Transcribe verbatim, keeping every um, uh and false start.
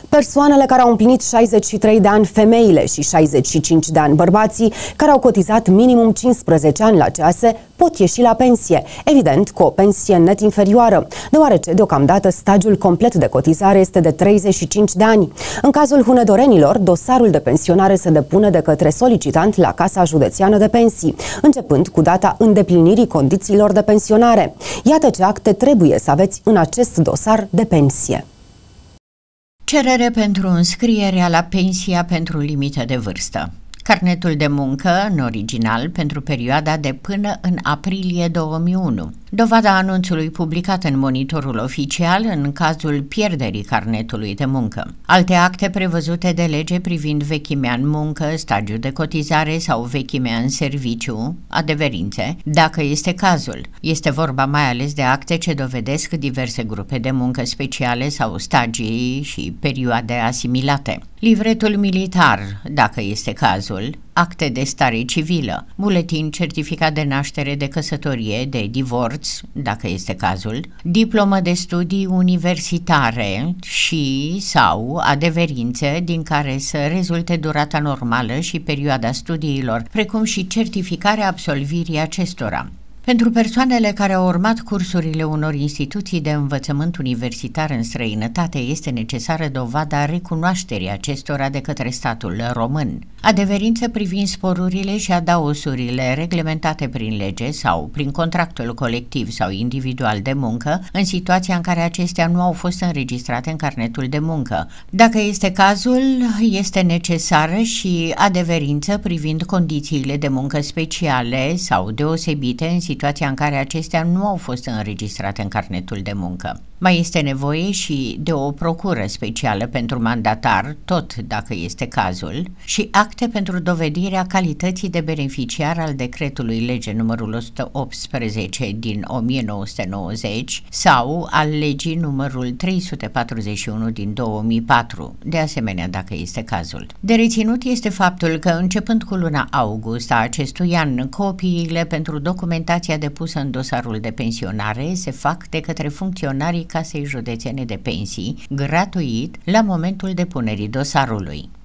Persoanele care au împlinit șaizeci și trei de ani, femeile, și șaizeci și cinci de ani, bărbații, care au cotizat minimum cincisprezece ani la C A S E, pot ieși la pensie, evident cu o pensie net inferioară, deoarece deocamdată stagiul complet de cotizare este de treizeci și cinci de ani. În cazul hunedorenilor, dosarul de pensionare se depune de către solicitant la Casa Județeană de Pensii, începând cu data îndeplinirii condițiilor de pensionare. Iată ce acte trebuie să aveți în acest dosar de pensie. Cerere pentru înscrierea la pensia pentru limită de vârstă. Carnetul de muncă, în original, pentru perioada de până în aprilie două mii unu. Dovada anunțului publicat în Monitorul Oficial în cazul pierderii carnetului de muncă. Alte acte prevăzute de lege privind vechimea în muncă, stagiu de cotizare sau vechimea în serviciu, adeverințe, dacă este cazul. Este vorba mai ales de acte ce dovedesc diverse grupe de muncă speciale sau stagii și perioade asimilate. Livretul militar, dacă este cazul, acte de stare civilă, buletin, certificat de naștere, de căsătorie, de divorț, dacă este cazul, diplomă de studii universitare și sau adeverințe din care să rezulte durata normală și perioada studiilor, precum și certificarea absolvirii acestora. Pentru persoanele care au urmat cursurile unor instituții de învățământ universitar în străinătate, este necesară dovada recunoașterii acestora de către statul român. Adeverințe privind sporurile și adaosurile reglementate prin lege sau prin contractul colectiv sau individual de muncă, în situația în care acestea nu au fost înregistrate în carnetul de muncă. Dacă este cazul, este necesară și adeverință privind condițiile de muncă speciale sau deosebite în situația în care acestea nu au fost înregistrate în carnetul de muncă. Mai este nevoie și de o procură specială pentru mandatar, tot dacă este cazul, și acte pentru dovedirea calității de beneficiar al decretului lege numărul o sută optsprezece din o mie nouă sute nouăzeci sau al legii numărul trei sute patruzeci și unu din două mii patru, de asemenea dacă este cazul. De reținut este faptul că începând cu luna august a acestui an, copiile pentru documentația depusă în dosarul de pensionare se fac de către funcționarii Casei Județene de Pensii, gratuit, la momentul depunerii dosarului.